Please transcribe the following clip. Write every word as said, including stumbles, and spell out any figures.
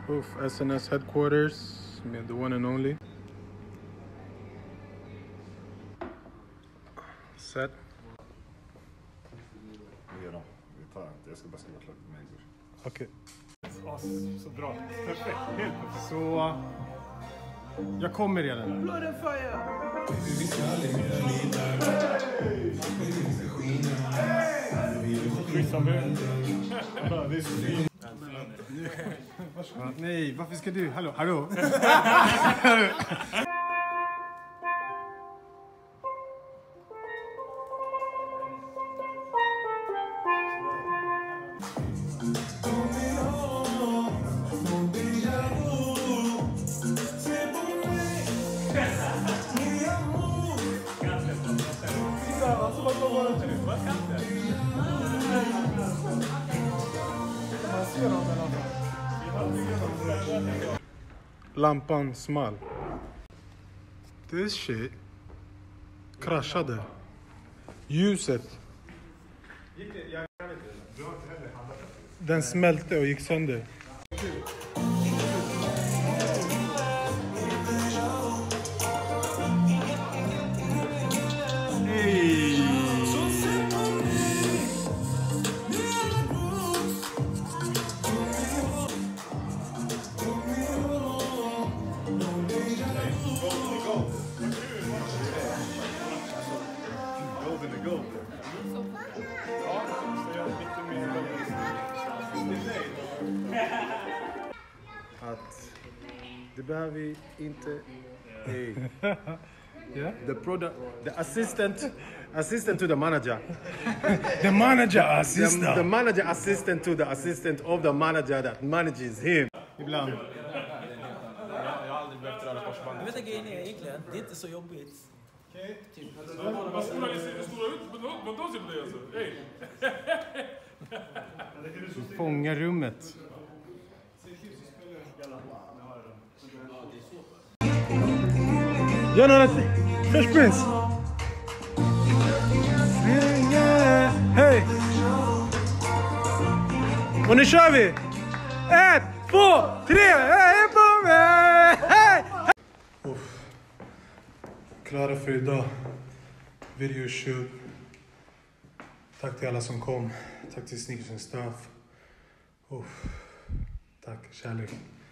Oof, S N S headquarters, the one and only. Set. Det är de. Vi tar inte. Jag ska bara skriva klart med mig. Okej. Okay. Så bra. Perfekt. Helt perfekt. Så... Jag kommer redan. Blood and fire! Nej, varför ska du? Hallå, hallå. Lampan smal. This shit kraschade. Ljuset. Den smälte och gick sönder. Att det behöver vi inte. Hey. Yeah? The product, the assistant, assistant to the manager. The manager assistant. The, the manager assistant to the assistant of the manager that manages him. Ibland. Jag vet att grejen är egentligen, det är inte så jobbigt. Okej. Typ. Vad stora ut? Vad de ser på dig alltså? Hej! Fånga rummet. Gör några... Fresh Prince! Hej! Och nu kör vi! Ett, två, tre! Hej på mig! Hej! Klara för idag. Video shoot. Tack till alla som kom. Tack till Sneakersnstuff. Tack, kärlek.